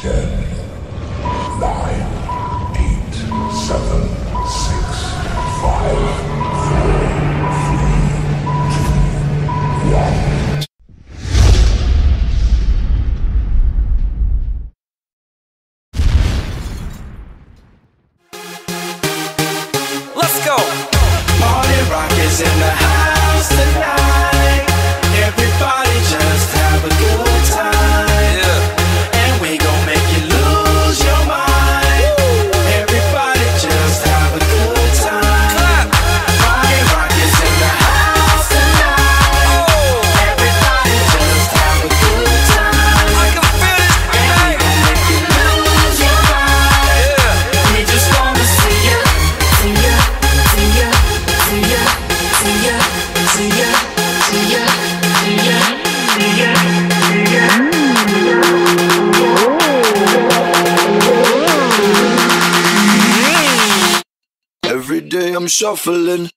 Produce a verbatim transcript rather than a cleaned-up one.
Ten, nine, eight, seven, six, five, four, three, two, one. Let's go! Party rock is in the house tonight. Everybody just have a good time. Yeah. And we gon' make you lose your mind. Woo. Everybody just have a good time. Clap. Party rock is in the house tonight. Oh. Everybody just have a good time. I can feel it. And hey. We gon' make you lose your mind. Yeah. We just wanna see ya, see ya, see ya, see ya, see ya, see ya, see ya, see ya, see ya, see ya. Every day I'm shuffling,